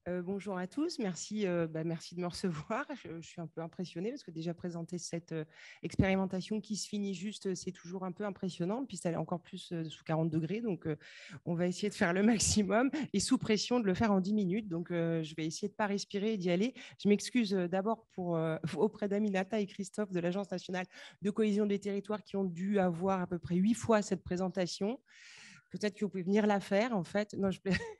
Bonjour à tous, merci de me recevoir. Je suis un peu impressionnée parce que déjà présenter cette expérimentation qui se finit juste, c'est toujours un peu impressionnant. Puis ça est encore plus sous 40 degrés, donc on va essayer de faire le maximum et sous pression de le faire en 10 minutes. Donc je vais essayer de ne pas respirer et d'y aller. Je m'excuse d'abord auprès d'Aminata et Christophe de l'Agence nationale de cohésion des territoires qui ont dû avoir à peu près 8 fois cette présentation. Peut-être que vous pouvez venir la faire, en fait. Non,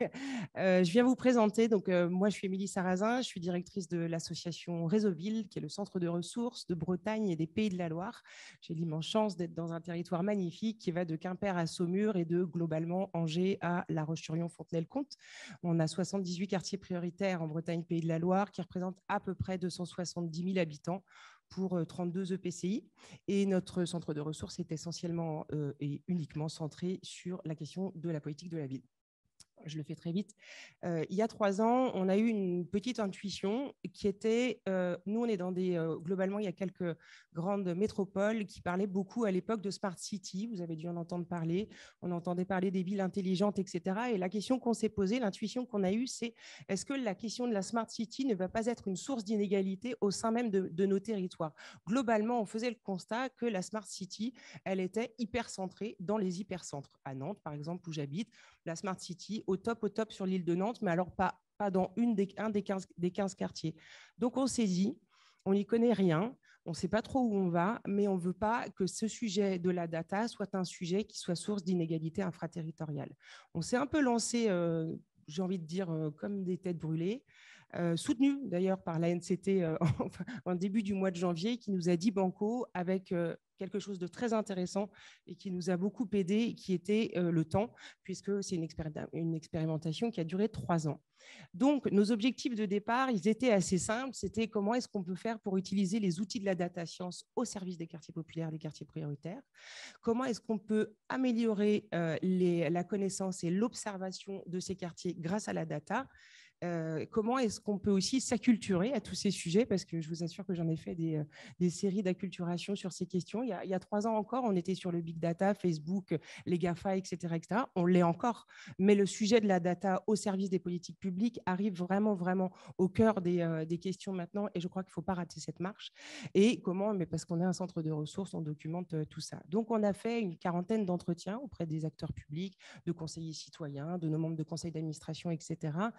je viens vous présenter. Donc, moi, je suis Émilie Sarrazin. Je suis directrice de l'association Réseauville, qui est le centre de ressources de Bretagne et des Pays de la Loire. J'ai l'immense chance d'être dans un territoire magnifique qui va de Quimper à Saumur et de, globalement, Angers à La Roche-sur-Yon, Fontenay-le-Comte. On a 78 quartiers prioritaires en Bretagne, Pays de la Loire, qui représentent à peu près 270 000 habitants pour 32 EPCI. Et notre centre de ressources est essentiellement et uniquement centré sur la question de la politique de la ville. Je le fais très vite. Il y a 3 ans, on a eu une petite intuition qui était, nous, on est dans globalement, il y a quelques grandes métropoles qui parlaient beaucoup à l'époque de Smart City. Vous avez dû en entendre parler. On entendait parler des villes intelligentes, etc. Et la question qu'on s'est posée, l'intuition qu'on a eue, c'est est-ce que la question de la Smart City ne va pas être une source d'inégalité au sein même de nos territoires? Globalement, on faisait le constat que la Smart City, elle était hyper centrée dans les hypercentres. À Nantes, par exemple, où j'habite, la Smart City au top sur l'île de Nantes, mais alors pas dans un des 15 quartiers. Donc on s'est dit, on n'y connaît rien, on ne sait pas trop où on va, mais on ne veut pas que ce sujet de la data soit un sujet qui soit source d'inégalités infraterritoriales. On s'est un peu lancé, j'ai envie de dire, comme des têtes brûlées, soutenu d'ailleurs par la NCT en début du mois de janvier, qui nous a dit banco avec quelque chose de très intéressant et qui nous a beaucoup aidé, qui était le temps, puisque c'est une expérimentation qui a duré 3 ans. Donc, nos objectifs de départ, ils étaient assez simples. C'était comment est-ce qu'on peut faire pour utiliser les outils de la data science au service des quartiers populaires, des quartiers prioritaires. Comment est-ce qu'on peut améliorer la connaissance et l'observation de ces quartiers grâce à la data. Comment est-ce qu'on peut aussi s'acculturer à tous ces sujets, parce que je vous assure que j'en ai fait des séries d'acculturation sur ces questions. Il y a 3 ans encore, on était sur le big data, Facebook, les GAFA, etc., etc. On l'est encore, mais le sujet de la data au service des politiques publiques arrive vraiment, vraiment au cœur des questions maintenant, et je crois qu'il ne faut pas rater cette marche. Et comment, mais parce qu'on est un centre de ressources, on documente tout ça. Donc, on a fait une quarantaine d'entretiens auprès des acteurs publics, de conseillers citoyens, de nos membres de conseil d'administration, etc.,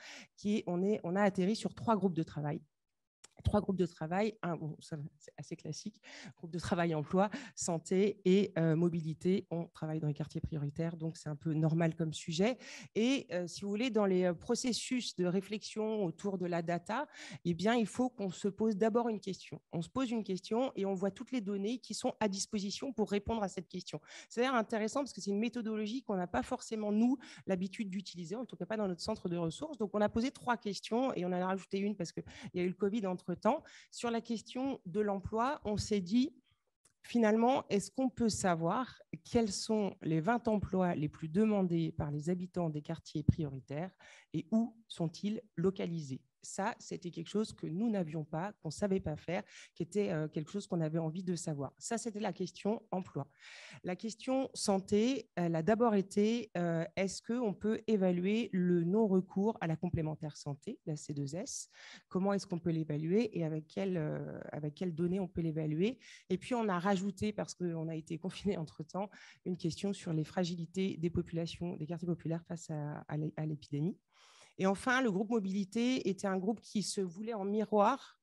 on a atterri sur 3 groupes de travail. 3 groupes de travail, c'est assez classique, groupe de travail emploi, santé et mobilité. On travaille dans les quartiers prioritaires, donc c'est un peu normal comme sujet. Et si vous voulez, dans les processus de réflexion autour de la data, eh bien, il faut qu'on se pose d'abord une question. On se pose une question et on voit toutes les données qui sont à disposition pour répondre à cette question. C'est d'ailleurs intéressant parce que c'est une méthodologie qu'on n'a pas forcément, nous, l'habitude d'utiliser, en tout cas pas dans notre centre de ressources. Donc, on a posé 3 questions et on en a rajouté une parce qu'il y a eu le Covid entre-temps. Sur la question de l'emploi, on s'est dit, finalement, est-ce qu'on peut savoir quels sont les 20 emplois les plus demandés par les habitants des quartiers prioritaires et où sont-ils localisés? Ça, c'était quelque chose que nous n'avions pas, qu'on ne savait pas faire, qui était quelque chose qu'on avait envie de savoir. Ça, c'était la question emploi. La question santé, elle a d'abord été est-ce qu'on peut évaluer le non-recours à la complémentaire santé, la C2S? Comment est-ce qu'on peut l'évaluer et avec quelles données on peut l'évaluer? Et puis, on a rajouté, parce qu'on a été confinés entre-temps, une question sur les fragilités des populations, des quartiers populaires face à l'épidémie. Et enfin, le groupe mobilité était un groupe qui se voulait en miroir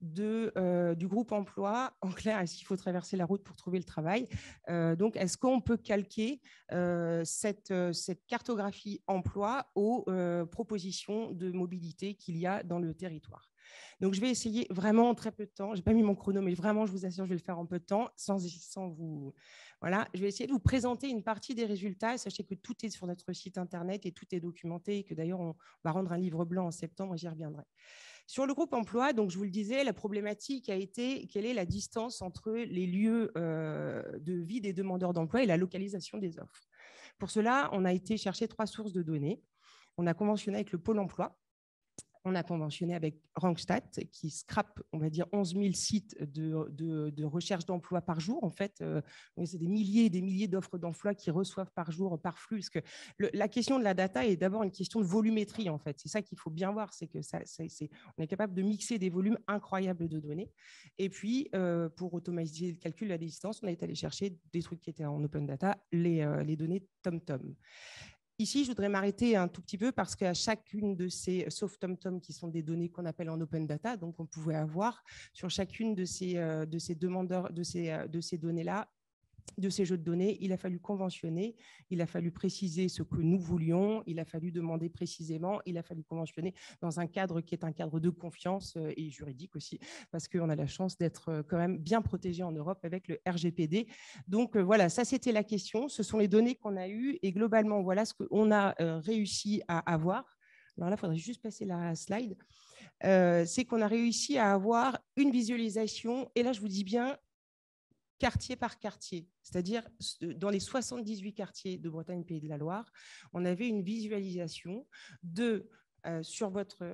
du groupe emploi. En clair, est-ce qu'il faut traverser la route pour trouver le travail? Donc, est-ce qu'on peut calquer cette cartographie emploi aux propositions de mobilité qu'il y a dans le territoire? Donc, je vais essayer vraiment en très peu de temps. Je n'ai pas mis mon chrono, mais vraiment, je vous assure, je vais le faire en peu de temps, sans vous... Voilà, je vais essayer de vous présenter une partie des résultats. Sachez que tout est sur notre site internet et tout est documenté et que d'ailleurs, on va rendre un livre blanc en septembre et j'y reviendrai. Sur le groupe emploi, donc je vous le disais, la problématique a été quelle est la distance entre les lieux de vie des demandeurs d'emploi et la localisation des offres. Pour cela, on a été chercher 3 sources de données. On a conventionné avec le Pôle emploi. On a conventionné avec Randstad qui scrape, on va dire, 11 000 sites de recherche d'emploi par jour. En fait, c'est des milliers et des milliers d'offres d'emploi qu'ils reçoivent par jour, par flux. Parce que la question de la data est d'abord une question de volumétrie, en fait. C'est ça qu'il faut bien voir, c'est que on est capable de mixer des volumes incroyables de données. Et puis, pour automatiser le calcul à distance, on est allé chercher des trucs qui étaient en open data, les données TomTom. Ici, je voudrais m'arrêter un tout petit peu parce qu'à chacune de ces, sauf TomTom, qui sont des données qu'on appelle en open data, donc on pouvait avoir sur chacune de ces demandeurs, de ces données-là, de ces jeux de données, il a fallu conventionner, il a fallu préciser ce que nous voulions, il a fallu demander précisément, il a fallu conventionner dans un cadre qui est un cadre de confiance et juridique aussi, parce qu'on a la chance d'être quand même bien protégé en Europe avec le RGPD. Donc voilà, ça c'était la question, ce sont les données qu'on a eues et globalement, voilà ce qu'on a réussi à avoir. Alors là, il faudrait juste passer la slide. C'est qu'on a réussi à avoir une visualisation, et là je vous dis bien, quartier par quartier, c'est-à-dire dans les 78 quartiers de Bretagne Pays de la Loire, on avait une visualisation de sur votre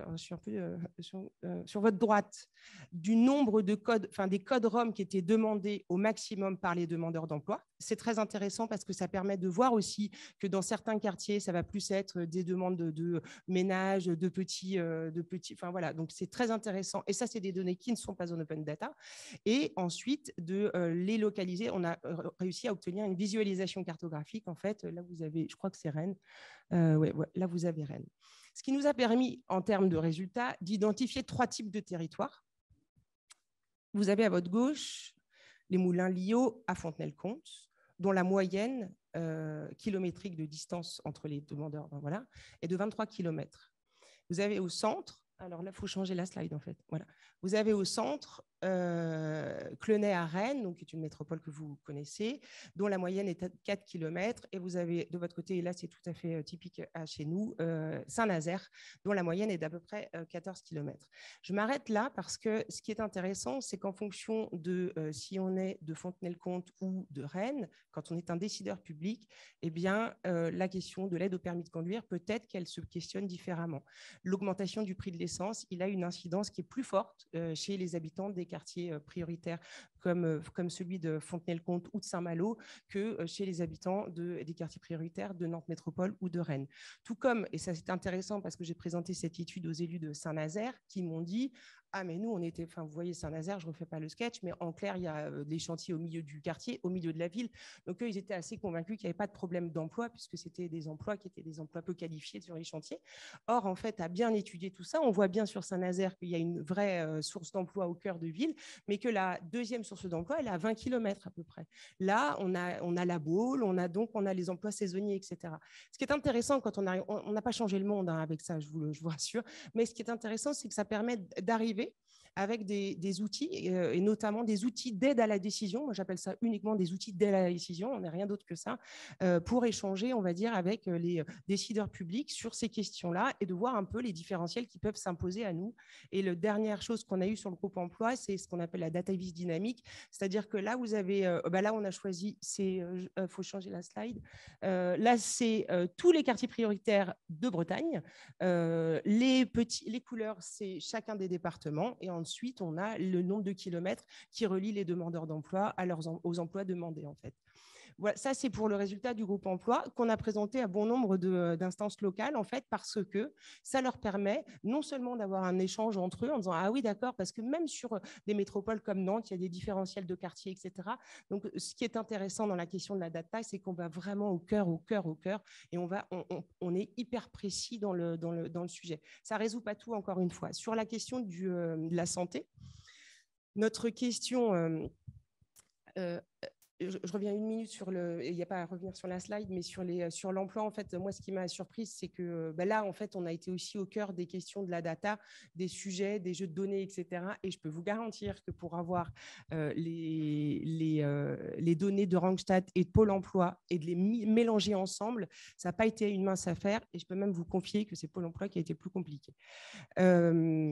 droite du nombre de codes, enfin des codes ROM qui étaient demandés au maximum par les demandeurs d'emploi. C'est très intéressant parce que ça permet de voir aussi que dans certains quartiers, ça va plus être des demandes de ménage, de petits, enfin voilà. Donc c'est très intéressant. Et ça, c'est des données qui ne sont pas en open data. Et ensuite de les localiser, on a réussi à obtenir une visualisation cartographique. En fait, là vous avez, je crois que c'est Rennes. Ouais, là vous avez Rennes. Ce qui nous a permis, en termes de résultats, d'identifier 3 types de territoires. Vous avez à votre gauche les moulins Lio à Fontenay-le-Comte, dont la moyenne kilométrique de distance entre les demandeurs voilà, est de 23 km. Vous avez au centre, alors là, il faut changer la slide en fait. Voilà. Vous avez au centre Clenay à Rennes, donc, qui est une métropole que vous connaissez, dont la moyenne est à 4 km. Et vous avez de votre côté, et là c'est tout à fait typique à chez nous, Saint-Nazaire, dont la moyenne est d'à peu près 14 km. Je m'arrête là parce que ce qui est intéressant, c'est qu'en fonction de si on est de Fontenay-le-Comte ou de Rennes, quand on est un décideur public, eh bien, la question de l'aide au permis de conduire, peut-être qu'elle se questionne différemment. L'augmentation du prix de l'essence, il a une incidence qui est plus forte chez les habitants des quartiers prioritaires comme celui de Fontenay-le-Comte ou de Saint-Malo que chez les habitants des quartiers prioritaires de Nantes Métropole ou de Rennes. Tout comme, et ça c'est intéressant parce que j'ai présenté cette étude aux élus de Saint-Nazaire qui m'ont dit « Ah mais nous on était, enfin vous voyez Saint-Nazaire, je ne refais pas le sketch, mais en clair il y a des chantiers au milieu du quartier, au milieu de la ville. » Donc eux ils étaient assez convaincus qu'il n'y avait pas de problème d'emploi puisque c'était des emplois qui étaient des emplois peu qualifiés sur les chantiers. Or en fait à bien étudier tout ça, on voit bien sur Saint-Nazaire qu'il y a une vraie source d'emploi au cœur de ville, mais que la deuxième source d'emploi, elle est à 20 km à peu près. Là, on a la Baule, on a les emplois saisonniers, etc. Ce qui est intéressant quand on arrive, on n'a pas changé le monde avec ça, je vous rassure, mais ce qui est intéressant, c'est que ça permet d'arriver avec des outils, et notamment des outils d'aide à la décision. Moi, j'appelle ça uniquement des outils d'aide à la décision, on n'est rien d'autre que ça, pour échanger, on va dire, avec les décideurs publics sur ces questions-là et de voir un peu les différentiels qui peuvent s'imposer à nous. Et la dernière chose qu'on a eue sur le groupe emploi, c'est ce qu'on appelle la data vis dynamique, c'est-à-dire que là, vous avez, là, on a choisi, il faut changer la slide, là, c'est tous les quartiers prioritaires de Bretagne. Les couleurs, c'est chacun des départements. Et ensuite, on a le nombre de kilomètres qui relient les demandeurs d'emploi aux emplois demandés, en fait. Voilà, ça, c'est pour le résultat du groupe emploi qu'on a présenté à bon nombre d'instances locales, en fait, parce que ça leur permet non seulement d'avoir un échange entre eux en disant « Ah oui, d'accord », parce que même sur des métropoles comme Nantes, il y a des différentiels de quartiers, etc. Donc, ce qui est intéressant dans la question de la data, c'est qu'on va vraiment au cœur, et on est hyper précis dans le sujet. Ça ne résout pas tout, encore une fois. Sur la question de la santé, notre question... je reviens une minute sur il n'y a pas à revenir sur la slide, mais sur l'emploi, en fait, moi, ce qui m'a surprise, c'est que là, en fait, on a été aussi au cœur des questions de la data, des sujets, des jeux de données, etc. Et je peux vous garantir que pour avoir les données de Randstad et de Pôle emploi et de les mélanger ensemble, ça n'a pas été une mince affaire. Et je peux même vous confier que c'est Pôle emploi qui a été plus compliqué.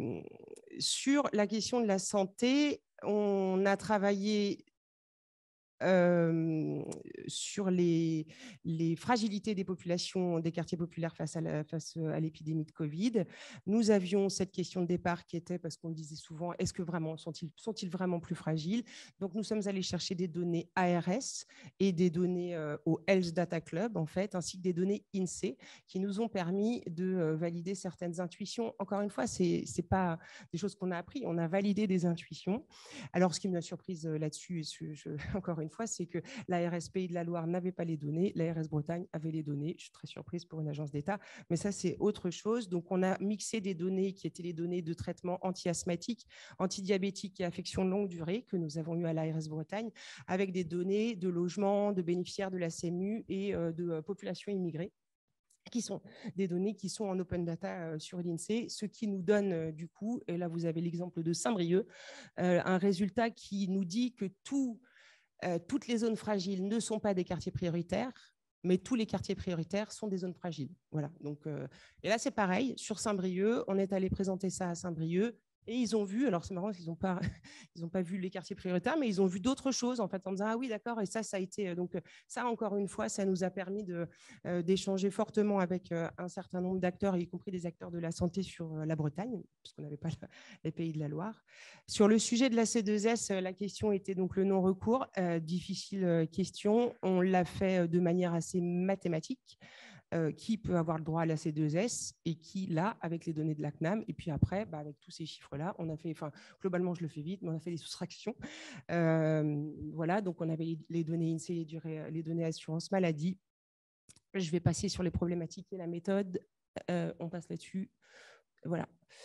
Sur la question de la santé, on a travaillé sur les fragilités des populations des quartiers populaires face à l'épidémie de Covid. Nous avions cette question de départ qui était, parce qu'on disait souvent, est-ce que vraiment sont-ils vraiment plus fragiles? Donc, nous sommes allés chercher des données ARS et des données au Health Data Club, en fait, ainsi que des données INSEE qui nous ont permis de valider certaines intuitions. Encore une fois, ce n'est pas des choses qu'on a appris, on a validé des intuitions. Alors, ce qui m'a surprise là-dessus, encore une fois, c'est que l'ARS Pays de la Loire n'avait pas les données, l'ARS Bretagne avait les données. Je suis très surprise pour une agence d'État, mais ça, c'est autre chose. Donc, on a mixé des données qui étaient les données de traitement anti-asthmatique, antidiabétique et affections de longue durée que nous avons eu à l'ARS Bretagne, avec des données de logement, de bénéficiaires de la CMU et de population immigrée, qui sont des données qui sont en open data sur l'INSEE, ce qui nous donne du coup, et là vous avez l'exemple de Saint-Brieuc, un résultat qui nous dit que toutes les zones fragiles ne sont pas des quartiers prioritaires, mais tous les quartiers prioritaires sont des zones fragiles. Voilà. Donc, et là, c'est pareil. Sur Saint-Brieuc, on est allé présenter ça à Saint-Brieuc. Et ils ont vu, alors c'est marrant, ils n'ont pas vu les quartiers prioritaires, mais ils ont vu d'autres choses en fait, en disant ah oui d'accord, et ça a été donc ça encore une fois, ça nous a permis d'échanger fortement avec un certain nombre d'acteurs, y compris des acteurs de la santé sur la Bretagne, puisqu'on n'avait pas les Pays de la Loire. Sur le sujet de la C2S, la question était donc le non-recours. Difficile question, on l'a fait de manière assez mathématique. Qui peut avoir le droit à la C2S et qui l'a avec les données de la CNAM. Et puis après, avec tous ces chiffres-là, on a fait, globalement, je le fais vite, mais on a fait des soustractions. Voilà, donc on avait les données INSEE, les données assurance maladie. Je vais passer sur les problématiques et la méthode. On passe là-dessus. Voilà.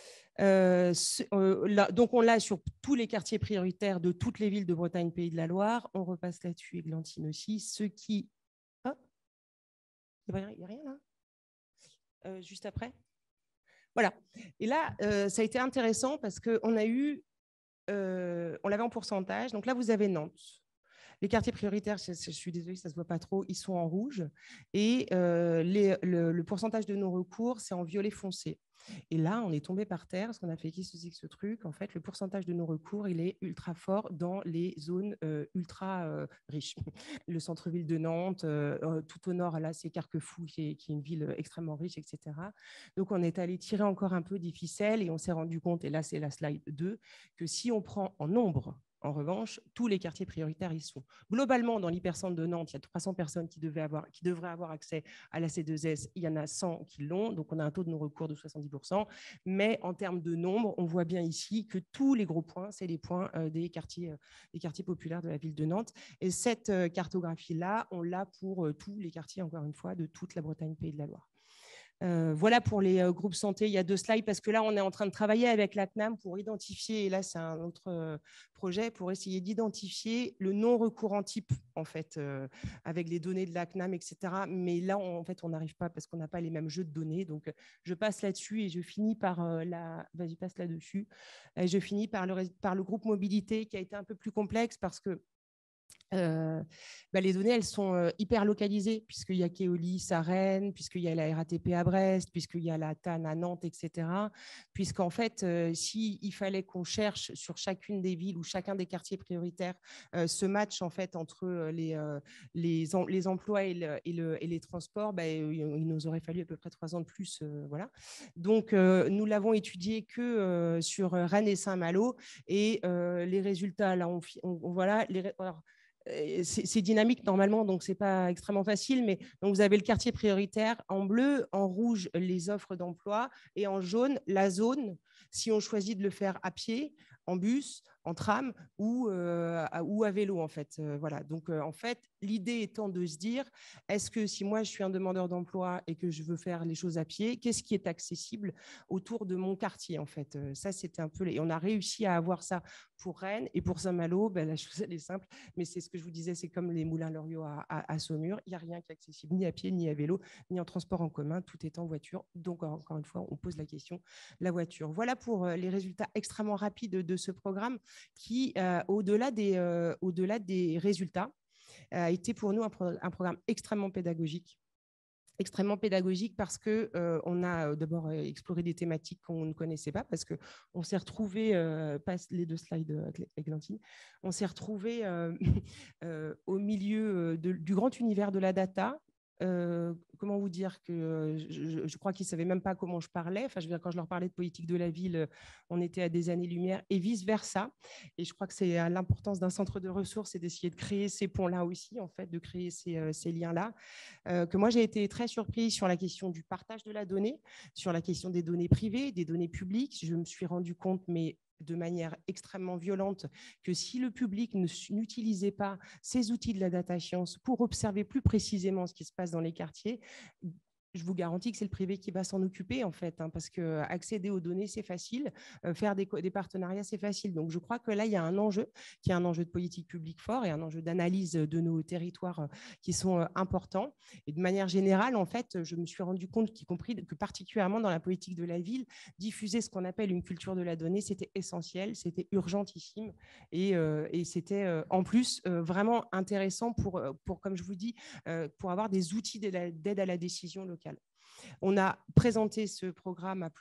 Donc on l'a sur tous les quartiers prioritaires de toutes les villes de Bretagne, Pays de la Loire. On repasse là-dessus, Églantine aussi. Ceux qui... Oh, il n'y a rien là juste après. Voilà. Et là, ça a été intéressant parce qu'on a eu, on l'avait en pourcentage. Donc là, vous avez Nantes. Les quartiers prioritaires, je suis désolée, ça ne se voit pas trop, ils sont en rouge. Et le pourcentage de non-recours, c'est en violet foncé. Et là, on est tombé par terre, parce qu'on a fait qu'est-ce que c'est que ce truc. En fait, le pourcentage de non-recours, il est ultra fort dans les zones ultra riches. Le centre-ville de Nantes, tout au nord, là, c'est Carquefou, qui est une ville extrêmement riche, etc. Donc, on est allé tirer encore un peu des ficelles et on s'est rendu compte, et là, c'est la slide 2, que si on prend en nombre, en revanche, tous les quartiers prioritaires y sont. Globalement, dans l'hypercentre de Nantes, il y a 300 personnes qui devraient avoir accès à la C2S. Il y en a 100 qui l'ont, donc on a un taux de non-recours de 70%. Mais en termes de nombre, on voit bien ici que tous les gros points, c'est les points des quartiers populaires de la ville de Nantes. Et cette cartographie-là, on l'a pour tous les quartiers, encore une fois, de toute la Bretagne, Pays de la Loire. Voilà pour les groupes santé. Il y a 2 slides parce que là, on est en train de travailler avec la CNAM pour identifier, et là, c'est un autre projet, pour essayer d'identifier le non-recourant type, en fait, avec les données de la CNAM, etc. Mais là, en fait, on n'arrive pas parce qu'on n'a pas les mêmes jeux de données. Donc, je passe là-dessus et je finis par Vas-y, passe là-dessus. Je finis par le groupe mobilité qui a été un peu plus complexe parce que les données, elles sont hyper localisées, puisqu'il y a Keolis à Rennes, puisqu'il y a la RATP à Brest, puisqu'il y a la TAN à Nantes, etc. Puisqu'en fait, s'il fallait qu'on cherche sur chacune des villes ou chacun des quartiers prioritaires ce match en fait, entre les emplois et les transports, il nous aurait fallu à peu près 3 ans de plus. Voilà. Donc, nous l'avons étudié que sur Rennes et Saint-Malo. Et les résultats, là, voilà. Alors, c'est dynamique normalement, donc c'est pas extrêmement facile, mais donc vous avez le quartier prioritaire en bleu, en rouge les offres d'emploi et en jaune la zone si on choisit de le faire à pied, en bus, en tram ou à vélo en fait. Voilà. Donc en fait, l'idée étant de se dire, est-ce que si moi je suis un demandeur d'emploi et que je veux faire les choses à pied, qu'est-ce qui est accessible autour de mon quartier en fait. Ça c'était un peu et on a réussi à avoir ça pour Rennes et pour Saint-Malo. La chose elle est simple, mais c'est ce que je vous disais, c'est comme les moulins Loriot à Saumur, il n'y a rien qui est accessible ni à pied, ni à vélo, ni en transport en commun, tout est en voiture. Donc encore une fois, on pose la question, la voiture. Voilà pour les résultats extrêmement rapides de ce programme qui, au-delà des résultats, a été pour nous un programme extrêmement pédagogique extrêmement pédagogique parce que on a d'abord exploré des thématiques qu'on ne connaissait pas, parce que on s'est retrouvé, passe les 2 slides, Églantine, on s'est retrouvé au milieu du grand univers de la data. Comment vous dire que je crois qu'ils ne savaient même pas comment je parlais. Enfin, je veux dire, quand je leur parlais de politique de la ville, on était à des années-lumière et vice-versa. Et je crois que c'est à l'importance d'un centre de ressources et d'essayer de créer ces ponts-là aussi, en fait, de créer ces liens-là. Que moi, j'ai été très surprise sur la question du partage de la donnée, sur la question des données privées, des données publiques. Je me suis rendu compte, mais de manière extrêmement violente, que si le public n'utilisait pas ces outils de la data science pour observer plus précisément ce qui se passe dans les quartiers, je vous garantis que c'est le privé qui va s'en occuper, en fait, hein, parce que accéder aux données, c'est facile, faire des partenariats, c'est facile. Donc, je crois que là, il y a un enjeu qui est un enjeu de politique publique fort et un enjeu d'analyse de nos territoires qui sont importants. Et de manière générale, en fait, je me suis rendu compte, y compris que particulièrement dans la politique de la ville, diffuser ce qu'on appelle une culture de la donnée, c'était essentiel, c'était urgentissime et c'était en plus vraiment intéressant pour, comme je vous dis, pour avoir des outils d'aide à la décision locale. On a présenté ce programme à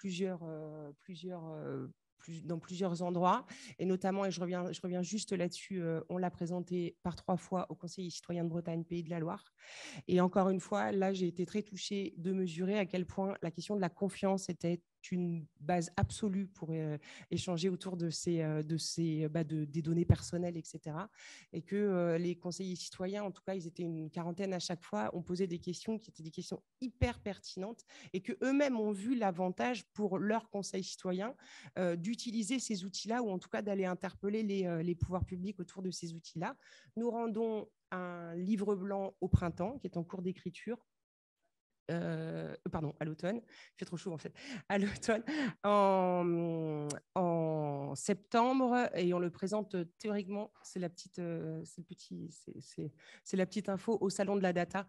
dans plusieurs endroits, et notamment, et je reviens juste là-dessus, on l'a présenté par 3 fois au Conseil citoyen de Bretagne, Pays de la Loire. Et encore une fois, là, j'ai été très touchée de mesurer à quel point la question de la confiance était une base absolue pour échanger autour des données personnelles, etc. Et que les conseillers citoyens, en tout cas, ils étaient une quarantaine à chaque fois, ont posé des questions qui étaient des questions hyper pertinentes et qu'eux-mêmes ont vu l'avantage pour leurs conseils citoyens d'utiliser ces outils-là, ou en tout cas d'aller interpeller les pouvoirs publics autour de ces outils-là. Nous rendons un livre blanc au printemps qui est en cours d'écriture. Pardon, à l'automne, il fait trop chaud en fait, à l'automne, en septembre, et on le présente théoriquement, c'est la petite info au salon de la data,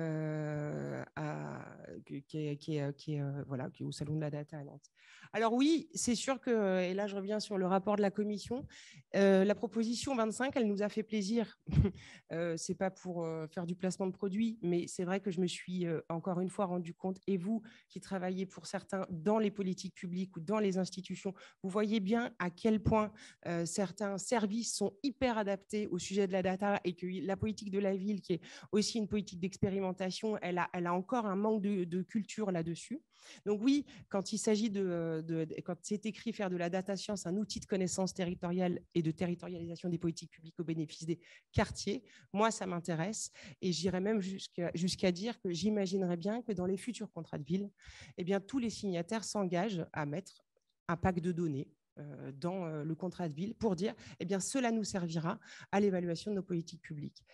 voilà, qui est au salon de la data à Nantes. Alors oui, c'est sûr que, et là je reviens sur le rapport de la commission, la proposition 25, elle nous a fait plaisir. C'est pas pour faire du placement de produits, mais c'est vrai que je me suis encore une fois rendu compte, et vous qui travaillez pour certains dans les politiques publiques ou dans les institutions, vous voyez bien à quel point certains services sont hyper adaptés au sujet de la data, et que la politique de la ville, qui est aussi une politique d'expérimentation, elle a encore un manque de culture là-dessus. Donc oui, quand il s'agit quand c'est écrit faire de la data science un outil de connaissance territoriale et de territorialisation des politiques publiques au bénéfice des quartiers, moi, ça m'intéresse, et j'irais même jusqu'à dire que j'imaginerais bien que dans les futurs contrats de ville, eh bien, tous les signataires s'engagent à mettre un pack de données dans le contrat de ville pour dire, eh bien, cela nous servira à l'évaluation de nos politiques publiques.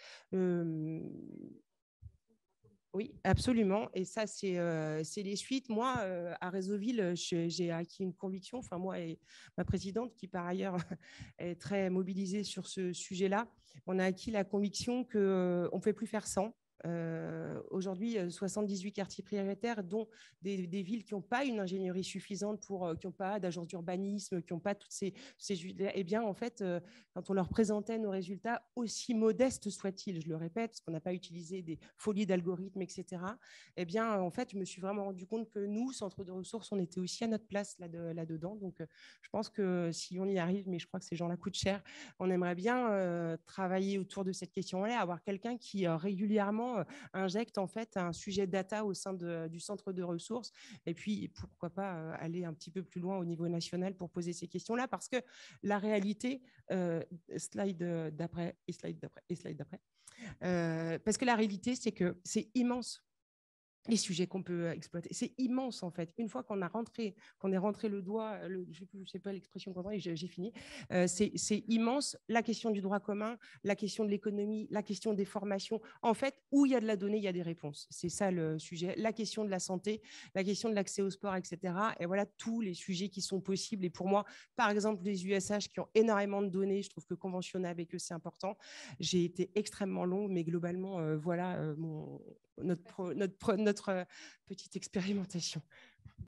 Oui, absolument. Et ça, c'est les suites. Moi, à Réseauville, j'ai acquis une conviction, enfin moi et ma présidente, qui par ailleurs est très mobilisée sur ce sujet-là, on a acquis la conviction qu'on ne peut plus faire sans. Aujourd'hui, 78 quartiers prioritaires, dont des villes qui n'ont pas une ingénierie suffisante, qui n'ont pas d'agence d'urbanisme, qui n'ont pas toutes ces eh bien, en fait, quand on leur présentait nos résultats, aussi modestes soient-ils, je le répète, parce qu'on n'a pas utilisé des folies d'algorithmes, etc., eh bien, en fait, je me suis vraiment rendu compte que nous, centre de ressources, on était aussi à notre place là-dedans. Donc, je pense que si on y arrive, mais je crois que ces gens-là coûtent cher, on aimerait bien travailler autour de cette question-là, avoir quelqu'un qui régulièrement injecte en fait un sujet data au sein du centre de ressources, et puis pourquoi pas aller un petit peu plus loin au niveau national pour poser ces questions-là, parce que la réalité, slide d'après et slide d'après et slide d'après, parce que la réalité, c'est que c'est immense les sujets qu'on peut exploiter. C'est immense, en fait. Une fois qu'on est rentré le doigt, je ne sais pas l'expression qu'on j'ai fini, c'est immense. La question du droit commun, la question de l'économie, la question des formations. En fait, où il y a de la donnée, il y a des réponses. C'est ça le sujet. La question de la santé, la question de l'accès au sport, etc. Et voilà tous les sujets qui sont possibles. Et pour moi, par exemple, les USH qui ont énormément de données, je trouve que conventionner avec eux, c'est important. J'ai été extrêmement longue, mais globalement, voilà notre petite expérimentation.